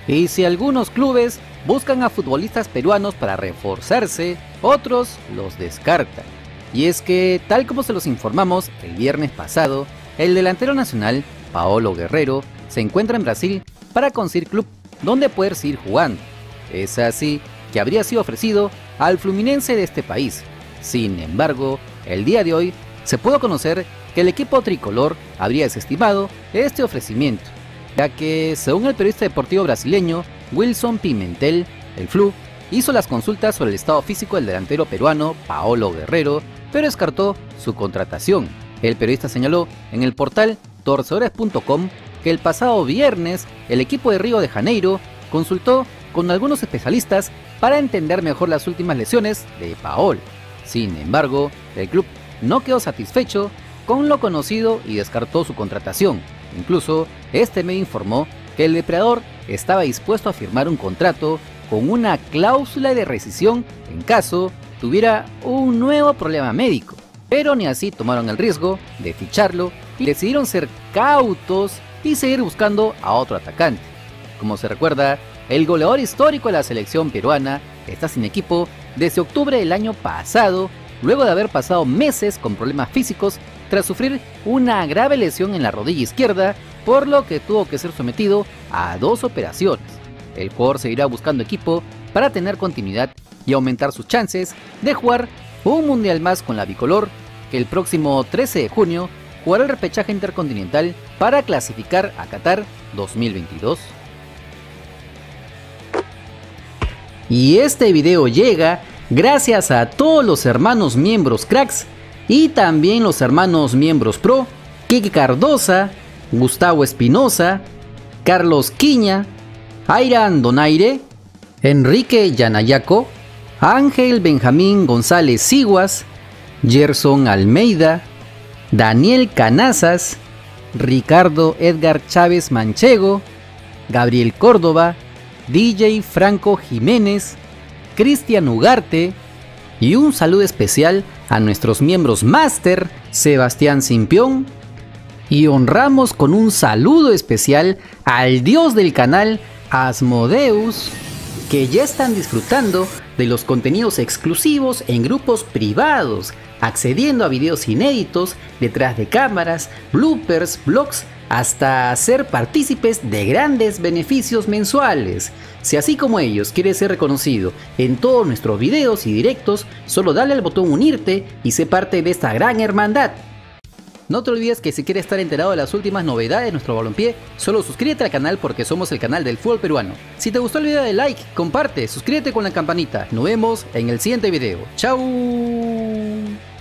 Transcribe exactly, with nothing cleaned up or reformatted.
Y si algunos clubes buscan a futbolistas peruanos para reforzarse, otros los descartan. Y es que, tal como se los informamos el viernes pasado, el delantero nacional, Paolo Guerrero, se encuentra en Brasil para conseguir club donde poder seguir jugando. Es así que habría sido ofrecido al Fluminense de este país. Sin embargo, el día de hoy se pudo conocer que el equipo tricolor habría desestimado este ofrecimiento, ya que, según el periodista deportivo brasileño Wilson Pimentel, el Flu hizo las consultas sobre el estado físico del delantero peruano Paolo Guerrero, pero descartó su contratación. El periodista señaló en el portal torcedores punto com que el pasado viernes el equipo de Río de Janeiro consultó con algunos especialistas para entender mejor las últimas lesiones de Paolo. Sin embargo, el club no quedó satisfecho con lo conocido y descartó su contratación. Incluso, este medio informó que el depredador estaba dispuesto a firmar un contrato con una cláusula de rescisión en caso tuviera un nuevo problema médico, pero ni así tomaron el riesgo de ficharlo y decidieron ser cautos y seguir buscando a otro atacante. Como se recuerda, el goleador histórico de la selección peruana está sin equipo desde octubre del año pasado, luego de haber pasado meses con problemas físicos tras sufrir una grave lesión en la rodilla izquierda, por lo que tuvo que ser sometido a dos operaciones. El jugador seguirá buscando equipo para tener continuidad y aumentar sus chances de jugar un mundial más con la bicolor, que el próximo trece de junio jugará el repechaje intercontinental para clasificar a Qatar dos mil veintidós. Y este video llega gracias a todos los hermanos miembros cracks y también los hermanos miembros pro, Kike Cardosa, Gustavo Espinosa, Carlos Quiña, Airan Donaire, Enrique Yanayaco, Ángel Benjamín González Siguas, Gerson Almeida, Daniel Canazas, Ricardo Edgar Chávez Manchego, Gabriel Córdoba, D J Franco Jiménez, Cristian Ugarte, y un saludo especial a nuestros miembros Master, Sebastián Simpión, y honramos con un saludo especial al dios del canal, Asmodeus, que ya están disfrutando de los contenidos exclusivos en grupos privados, accediendo a videos inéditos, detrás de cámaras, bloopers, vlogs, hasta ser partícipes de grandes beneficios mensuales. Si así como ellos quieres ser reconocido en todos nuestros videos y directos, solo dale al botón unirte y sé parte de esta gran hermandad. No te olvides que si quieres estar enterado de las últimas novedades de nuestro balompié, solo suscríbete al canal porque somos el canal del fútbol peruano. Si te gustó el video, dale like, comparte, suscríbete con la campanita. Nos vemos en el siguiente video. ¡Chao!